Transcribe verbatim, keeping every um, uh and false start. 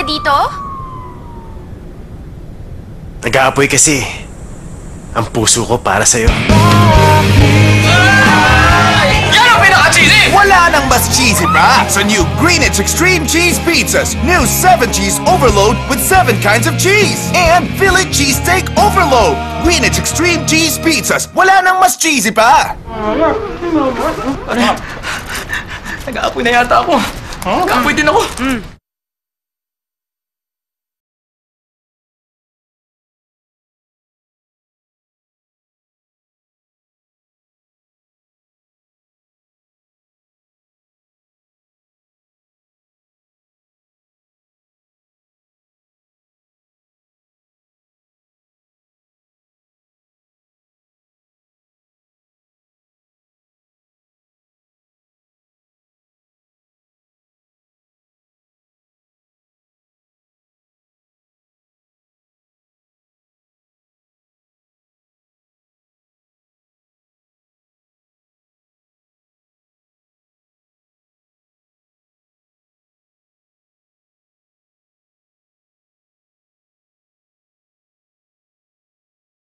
dito? Nag-aapoy kasi. Ang puso ko para sa'yo. Yan ang pinaka-cheesy! Wala nang mas cheesy pa sa new Greenwich Extreme Cheese Pizzas. New seven cheese overload with seven kinds of cheese. And Philly Cheesesteak Overload. Greenwich Extreme Cheese Pizzas. Wala nang mas cheesy pa. Nag-aapoy na yata ako. Nag-aapoy din ako.